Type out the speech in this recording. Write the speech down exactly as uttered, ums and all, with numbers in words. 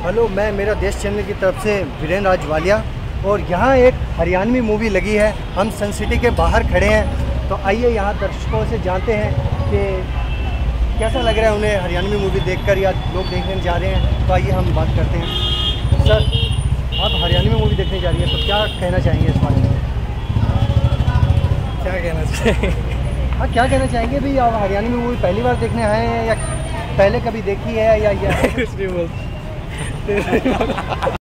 Hello, मैं मेरा देश चैनल की तरफ से वीरेंद्र राज वालिया, और यहाँ एक हरियाणवी मूवी लगी है। हम सन सिटी के बाहर खड़े हैं, तो आइए यहाँ दर्शकों से जानते हैं कि कैसा लग रहा है उन्हें हरियाणवी मूवी देखकर, या लोग देखने जा रहे हैं। तो आइए हम बात करते हैं। सर, आप हरियाणवी मूवी देखने जा रही हैं, तो क्या कहना चाहेंगे इस बारे में? क्या कहना चाहिए? हाँ, क्या कहना चाहेंगे भाई? आप हरियाणवी मूवी पहली बार देखने आए हैं, या पहले कभी देखी है, या, या... कुछ नहीं बोल